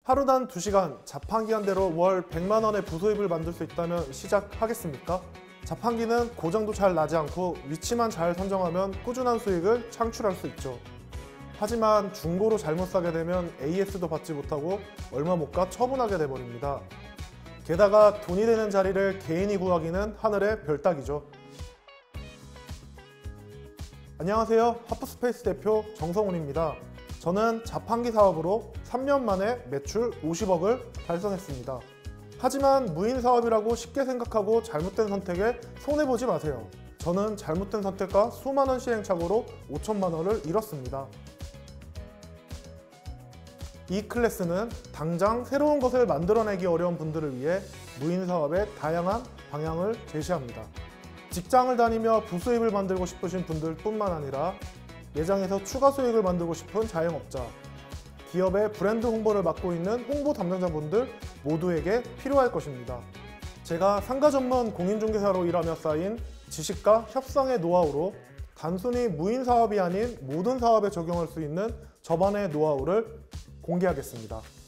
하루당 2시간 자판기 한 대로 월 100만 원의 부수입을 만들 수 있다면 시작하겠습니까? 자판기는 고장도 잘 나지 않고 위치만 잘 선정하면 꾸준한 수익을 창출할 수 있죠. 하지만 중고로 잘못 사게 되면 AS도 받지 못하고 얼마 못 가 처분하게 돼버립니다. 게다가 돈이 되는 자리를 개인이 구하기는 하늘의 별 따기죠. 안녕하세요. 하프스페이스 대표 정성훈입니다. 저는 자판기 사업으로 3년 만에 매출 50억을 달성했습니다. 하지만 무인 사업이라고 쉽게 생각하고 잘못된 선택에 손해보지 마세요. 저는 잘못된 선택과 수많은 시행착오로 5천만 원을 잃었습니다. 이 클래스는 당장 새로운 것을 만들어내기 어려운 분들을 위해 무인 사업의 다양한 방향을 제시합니다. 직장을 다니며 부수입을 만들고 싶으신 분들뿐만 아니라 매장에서 추가 수익을 만들고 싶은 자영업자, 기업의 브랜드 홍보를 맡고 있는 홍보 담당자분들 모두에게 필요할 것입니다. 제가 상가 전문 공인중개사로 일하며 쌓인 지식과 협상의 노하우로 단순히 무인 사업이 아닌 모든 사업에 적용할 수 있는 저만의 노하우를 공개하겠습니다.